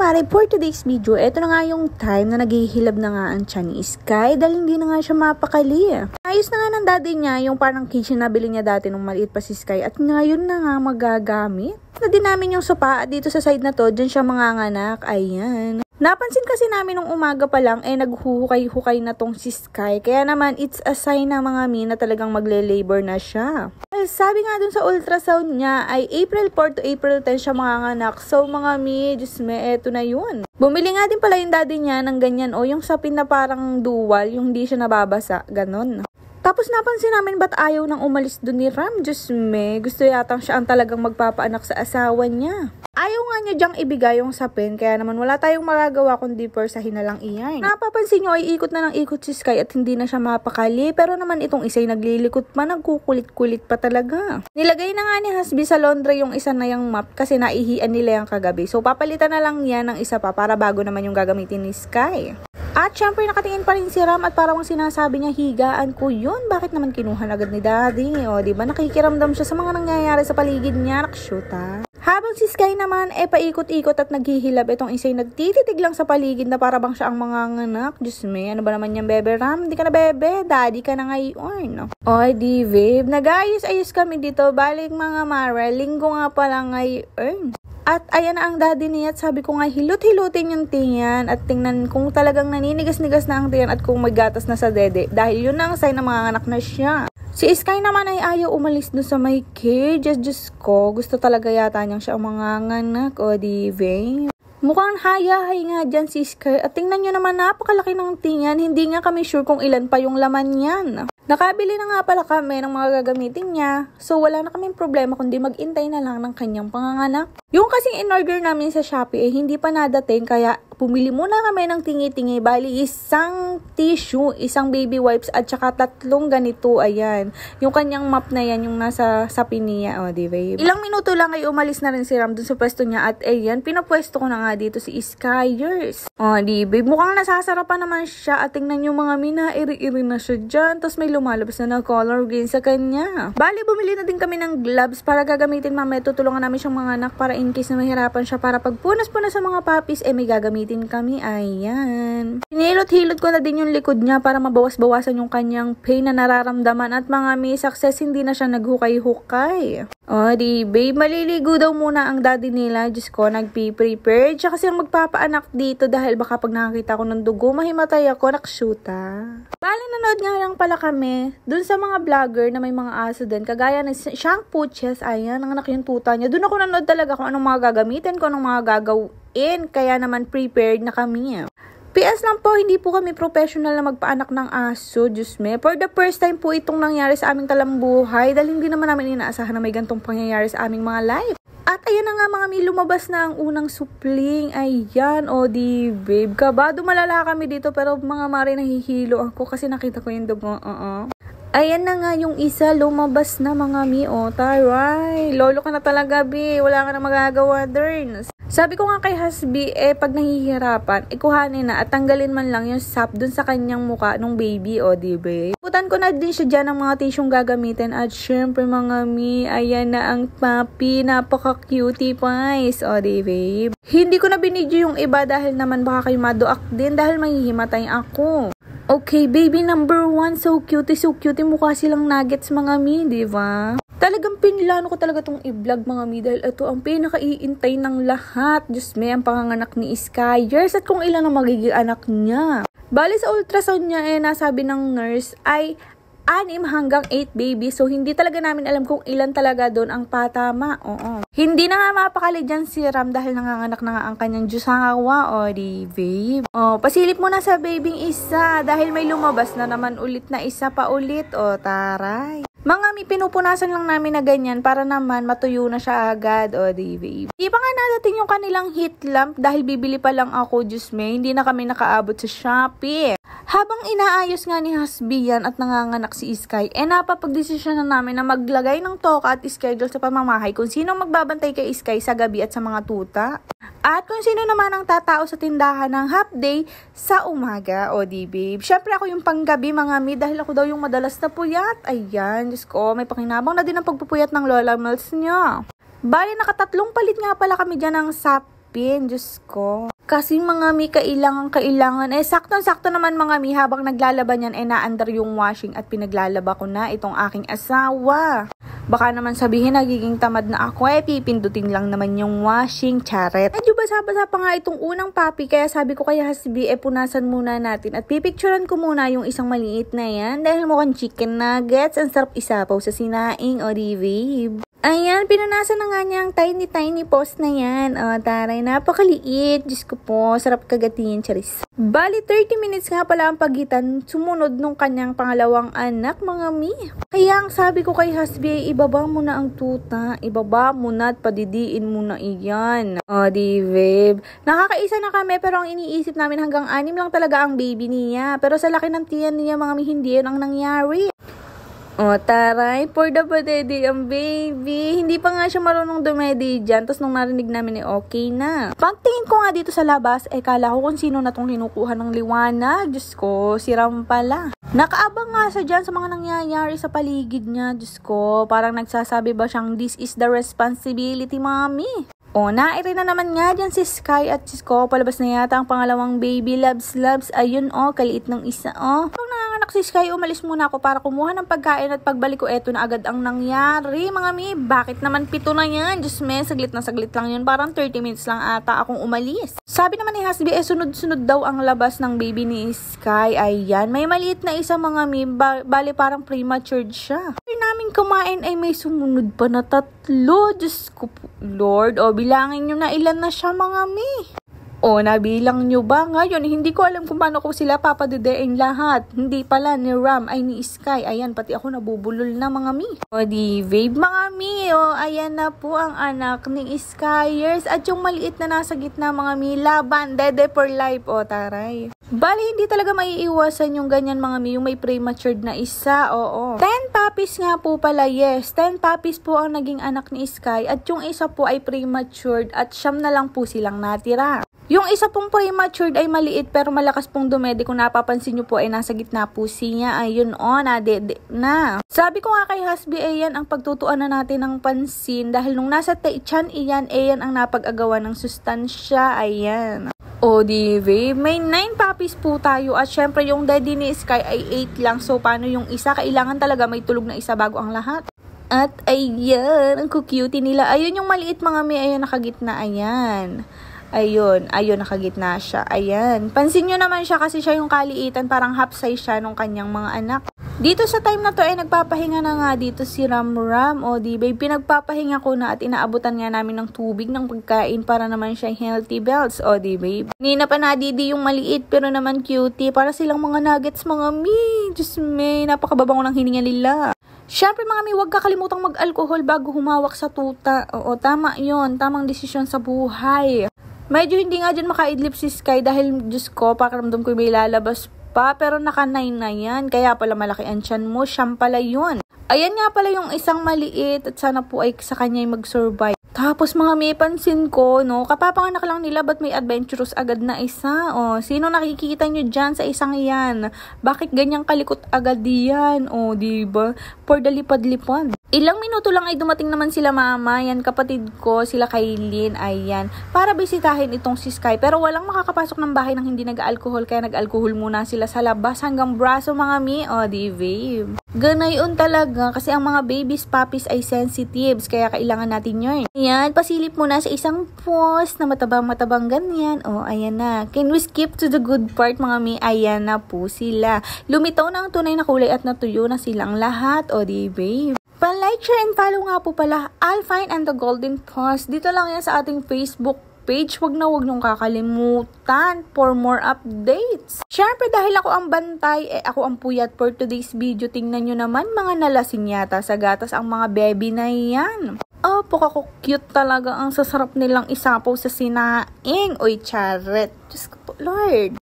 kumare, for today's video, eto na nga yung time na naghihilab na nga ang tiyan ni Sky dahil hindi na nga siya mapakali. Ayos na nga ng daddy niya yung parang kitchen na bili niya dati nung maliit pa si Sky at ngayon na nga magagamit. Na din namin yung sopa at dito sa side na to, dyan siya manganganak. Ayan. Napansin kasi namin nung umaga pa lang, naghuhukay-hukay na tong si Sky. Kaya naman, it's a sign na mga mi na talagang magle-labor na siya. Sabi nga dun sa ultrasound niya ay April 4 to April 10 siya manganganak. So mga mi, Diyos me, eto na yun. Bumili nga din pala yung daddy niya ng ganyan yung sapin na parang dual, yung hindi siya nababasa, ganon. Tapos napansin namin ba't ayaw nang umalis dun ni Ram, Diyos me, gusto yatang siya ang talagang magpapaanak sa asawa niya. Ayaw nga niya dyang ibigay yung sapin, kaya naman wala tayong magagawa kundi persahin na lang iyan. Napapansin nyo ay ikot na ng ikot si Sky at hindi na siya mapakali, pero naman itong isa'y naglilikot pa, nagkukulit-kulit pa talaga. Nilagay na nga ni Hasbi sa laundry yung isa na yung mop kasi naihian nila yung kagabi. So papalitan na lang yan ng isa pa para bago naman yung gagamitin ni Sky. At syempre nakatingin pa rin si Ram at parang sinasabi niya, higaan ko yun. Bakit naman kinuha agad ni daddy? O diba nakikiramdam siya sa mga nangyayari sa paligid niya, nakshuta. Habang si Sky naman paikot-ikot at naghihilab, itong isa'y nagtititig lang sa paligid na para bang siya ang manganganak. Diyos me, ano ba naman yan bebe Ram? Hindi ka na bebe, daddy ka na ngayon. Oy di babe, nag-ayos-ayos kami dito, balik mga mara, linggo nga pala ngayon. At ayan na ang daddy niya at sabi ko nga hilot-hilutin yung tiyan at tingnan kung talagang naninigas-nigas na ang tiyan at kung may gatas na sa dede dahil yun na ang sign na manganganak na siya. Si Sky naman ay ayaw umalis doon sa may cage. Diyos ko, gusto talaga yata niyang siya ang manganganak o di ba? Mukhang hayahay nga dyan si Sky at tingnan nyo naman napakalaki ng tiyan. Hindi nga kami sure kung ilan pa yung laman yan. Nakabili na nga pala kami ng mga gagamitin niya. So wala na kaming problema kundi mag-intay na lang ng kanyang panganganak. Yung kasing in-order namin sa Shopee hindi pa nadating kaya pumili muna kami ng tingi-tingi. Bali isang tissue, isang baby wipes at saka 3 ganito. Ayan. Yung kanyang map na yan yung nasa sapin niya. O di ba? Ilang minuto lang ay umalis na rin si Ram dun sa pwesto niya at ayan, pinapwesto ko na nga dito si Skyers. O di ba? Mukhang nasasarapan naman siya at tingnan yung mga mina, iri-iri na siya dyan. Tapos may lumalabas na color green sa kanya. Bali, bumili na din kami ng gloves para gagamitin mamaya. Tutulungan namin siyang mga anak para in case na mahirapan siya para pag punas-punas sa mga puppies, may gagamitin kami. Ayan. Hinilot-hilot ko na din yung likod niya para mabawas-bawasan yung kanyang pain na nararamdaman at mga may success, hindi na siya naghukay-hukay. O, di babe, maliligo daw muna ang daddy nila. Diyos ko, nagpi-prepare. Siya kasi ang magpapaanak dito dahil baka pag nakakita ko ng dugo, mahimatay ako, nakshuta. Bali, nanood nga lang pala kami dun sa mga vlogger na may mga aso din. Kagaya na siyang Pooches, ayan, nanganak yung tuta niya. Dun ako nanood talaga kung anong mga gagamitin, kung anong mga gagawin. Kaya naman prepared na kami. PS lang po, hindi po kami professional na magpaanak ng aso, Diyos me. For the first time po itong nangyari sa aming talambuhay dahil hindi naman namin inaasahan na may gantong pangyayari sa aming mga life. At ayan na nga mga lumabas na ang unang supling. Ayan, o di babe. Kabado malala kami dito pero mga mare nahihilo ako kasi nakita ko yung dugo. Ayan na nga yung isa, lumabas na mga mi. O, taray. Lolo ka na talaga, bi. Wala ka na magagawa, Derns. Sabi ko nga kay Hasbi, pag nahihirapan, kuhanin na at tanggalin man lang yung sap dun sa kanyang muka nung baby, o diba? Putan ko na din siya dyan ng mga tisyong gagamitin at syempre mga mi, ayan na ang puppy, napaka-cutie pies, o diba? Hindi ko na binidyo yung iba dahil naman baka kayo maduak din dahil mahihimatay ako. Okay, baby number 1, so cute, mukha silang nuggets mga mi, diba? Talagang pinlano ko talaga tong i-vlog mga mi dahil ito ang pinakaiintay ng lahat. Diyos me, ang panganganak ni Skyers at kung ilan ang magiging anak niya. Bali sa ultrasound niya nasabi ng nurse ay 6 hanggang 8 baby. So, hindi talaga namin alam kung ilan talaga doon ang patama. Oo. Hindi na nga mapakali dyan si Ram dahil nanganganak na nga ang kanyang jusawa. O, di babe. O, pasilip mo na sa babing isa dahil may lumabas na naman ulit na isa pa ulit. O, taray. Mga mi, pinupunasan lang namin na ganyan para naman matuyo na siya agad. O, di babe. Di pa nga nadating yung kanilang heat lamp dahil bibili pa lang ako, Diyos me. Hindi na kami nakaabot sa Shopee. Habang inaayos nga ni Hasbi yan at nanganganak si Sky, napapagdesisyon na namin na maglagay ng toka at schedule sa pamamahay kung sino magbabantay kay Sky sa gabi at sa mga tuta. At kung sino naman ang tatao sa tindahan ng half day sa umaga, o di babe. Syempre ako yung panggabi mga mi dahil ako daw yung madalas na puyat. Ayan, Diyos ko, may pakinabang na din ang pagpupuyat ng Lola Mel's niya. Bali, nakatatlong palit nga pala kami dyan ng sapin, Diyos ko. Kasi mga mi, kailangan. Saktong-sakto naman mga mi, habang naglalaban yan, naandar yung washing at pinaglalaba ko na itong aking asawa. Baka naman sabihin nagiging tamad na ako, pipindutin lang naman yung washing, charet. Medyo basa-basa pa nga itong unang papi, kaya sabi ko kay husby, punasan muna natin at pipicturean ko muna yung isang maliit na yan dahil mukhang chicken nuggets. Ang sarap isapaw sa sinaing, o di babe. Ayan, pinunasan na nga niya ang tiny post na yan. O, taray, napakaliit. Diyos ko po, sarap kagatiin, charis. Bali, 30 minutes nga pala ang pagitan sumunod nung kanyang pangalawang anak, mga mi. Kaya ang sabi ko kay husby, ibaba mo na ang tuta. Ibaba mo na at padidiin mo na iyan. O, di babe. Nakakaisa na kami, pero ang iniisip namin hanggang 6 lang talaga ang baby niya. Pero sa laki ng tiyan niya, mga mi, hindi yun ang nangyari. O, taray, for the padede ang baby. Hindi pa nga siya marunong dumedi dyan. Tapos nung narinig namin, okay na. Pagtingin ko nga dito sa labas, kala ko kung sino na tong kinukuha ng liwanag. Diyos ko, si Ram pala. Nakaabang nga siya dyan sa mga nangyayari sa paligid niya. Diyos ko, parang nagsasabi ba siyang, this is the responsibility, mommy. O, nairi na naman nga dyan si Sky at si Sko. Palabas na yata ang pangalawang baby loves. Ayun, kaliit ng isa, Pag nanganganak si Sky, umalis muna ako para kumuha ng pagkain at pagbalik ko, eto na agad ang nangyari. Mga mi, bakit naman 7 na yan? Diyos me, saglit lang yun. Parang 30 minutes lang ata akong umalis. Sabi naman ni husby, sunod-sunod daw ang labas ng baby ni Sky. Ayan, may maliit na isa, mga mi. Bali parang prematured siya. Pag namin kumain ay may sumunod pa na 3. Diyos ko po, Lord. O, bilangin nyo na ilan na siya, mga mi. O, nabilang nyo ba? Ngayon, hindi ko alam kung paano ko sila papadedein lahat. Hindi pala ni Ram ay ni Sky. Ayan, pati ako nabubulol na, mga mi. O, di babe, mga mi. O, ayan na po ang anak ni Skyers. At yung maliit na nasa gitna, mga mi. Laban, dede for life. O, taray. Bali, hindi talaga maiiwasan yung ganyan, mga mi. Yung may prematured na isa. Oo. 10 puppies nga po pala, yes. 10 puppies po ang naging anak ni Sky. At yung isa po ay prematured. At 9 na lang po silang natira. Yung isa pong prematured ay maliit pero malakas pong dumede. Kung napapansin nyo po ay nasa gitna po siya. Ayun nadede na. Sabi ko nga kay husby, ayan ang pagtutuan na natin ng pansin. Dahil nung nasa tiyan iyan, ayan ang napag-agawa ng sustansya. Ayan. O di babe, may 9 puppies po tayo. At syempre yung daddy ni Sky ay 8 lang. So paano yung isa? Kailangan talaga may tulog na isa bago ang lahat. At ayan, ang cute nila. Ayun yung maliit, mga may, ayan nakagitna. Ayan. Ayun, nakagitna siya. Ayan. Pansin nyo naman siya kasi siya yung kaliitan. Parang half size siya nung kanyang mga anak. Dito sa time na to ay nagpapahinga na nga dito si Ram. O di babe, pinagpapahinga ko na at inaabutan nga namin ng tubig ng pagkain para naman siya healthy bells. O di babe. Nina pa nadidi yung maliit pero naman cutie. Para silang mga nuggets, mga mi. Diyos me, napakababango ng hininga nila. Siyempre mga mi, huwag kakalimutang mag-alcohol bago humawak sa tuta. Oo, tama yun. Tamang desisyon sa buhay. Medyo hindi nga dyan makaidlip si Sky dahil, Diyos ko, pakiramdam ko may lalabas pa. Pero naka-9 na yan. Kaya pala malaki ang tiyan mo. Siyam pala yun. Ayan nga pala yung isang maliit at sana po ay sa kanya ay mag-survive. Tapos mga may pansin ko, kapapanganak lang nila, ba't may adventurous agad na isa? O, sino nakikita nyo dyan sa isang iyan? Bakit ganyang kalikot agad yan? O, diba? For the lipad-lipad. Ilang minuto lang ay dumating naman sila mama, yan kapatid ko, sila Kailin, ayan, para bisitahin itong si Sky. Pero walang makakapasok ng bahay nang hindi nag-alcohol, kaya nag-alcohol muna sila sa labas hanggang braso, mga mi. O, di babe. Ganayon talaga kasi ang mga babies, puppies ay sensitives, kaya kailangan natin yun. Ayan, pasilip muna sa isang post na matabang ganyan. O, ayan na. Can we skip to the good part, mga mi? Ayan na po sila. Lumitaw na ang tunay na kulay at natuyo na silang lahat. O, di babe. Pa-like, share, and follow nga po pala Alfine and the Golden Post. Dito lang yan sa ating Facebook page. Huwag niyong kakalimutan for more updates. Siyempre, dahil ako ang bantay, ako ang puyat for today's video. Tingnan nyo naman, mga nalasing yata sa gatas ang mga baby na yan. Ako cute talaga. Ang sasarap nilang isapaw sa sinaing. Oy, charet. Diyos ko po, Lord.